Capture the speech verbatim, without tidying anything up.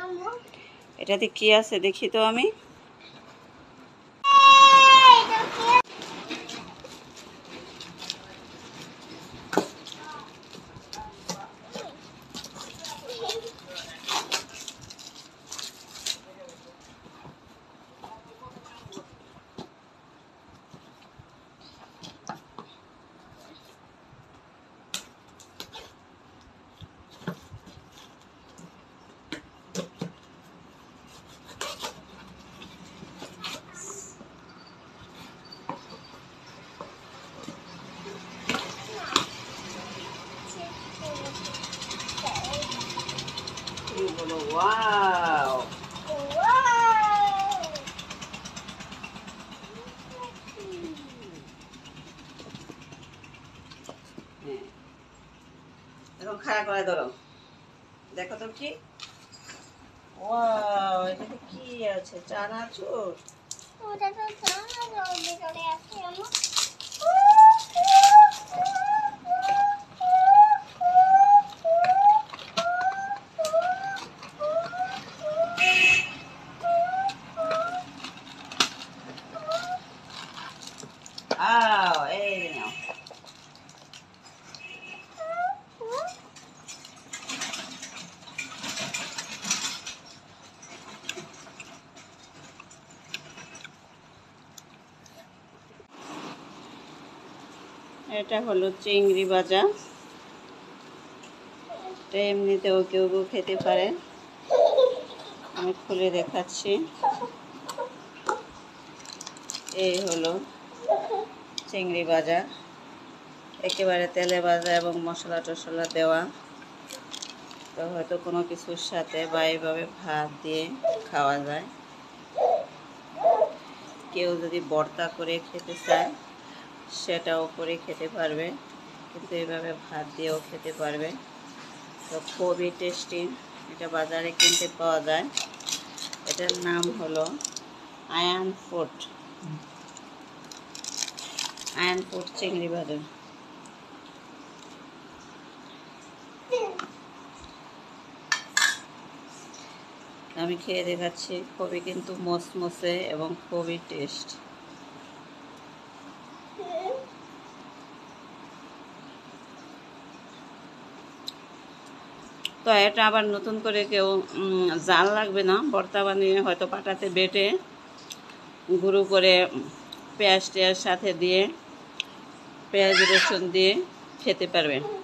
এটাতে কি আছে দেখি তো আমি। ওয়াও, এখন খাড়া করে ধরো, দেখো তো কি। ওয়াও, এটাতে কি আছে? চানাচুর। ওটা তো চানাচুর ভিতরে আছে আম্মু। আও, এই নাও। এটা হলো চিংড়ি ভাজা। এটা এমনিতেও কেউ কেউ খেতে পারে, আমি খুলে দেখাচ্ছি। এই হলো চিংড়ি ভাজা, একেবারে তেলে ভাজা এবং মশলা টশলা দেওয়া। তো হয়তো কোনো কিছুর সাথে বা এইভাবে ভাত দিয়ে খাওয়া যায়। কেউ যদি ভর্তা করে খেতে চায় সেটাও করে খেতে পারবে, কিন্তু এইভাবে ভাত দিয়েও খেতে পারবে। তো খুবই টেস্টি, এটা বাজারে কিনতে পাওয়া যায়। এটার নাম হলো আয়ান ফুড, আয়ান ফুড চিংড়ি ভাজা। আমি খেয়ে দেখাচ্ছি, খুবই কিন্তু মসমসে এবং খুবই টেস্ট। তো এটা আবার নতুন করে কেউ জাল লাগবে না, ভর্তা বানিয়ে হয়তো পাটাতে বেটে গুঁড়ো করে পেঁয়াজ টেয়াজ সাথে দিয়ে পেঁয়াজ রসুন দিয়ে খেতে পারবে।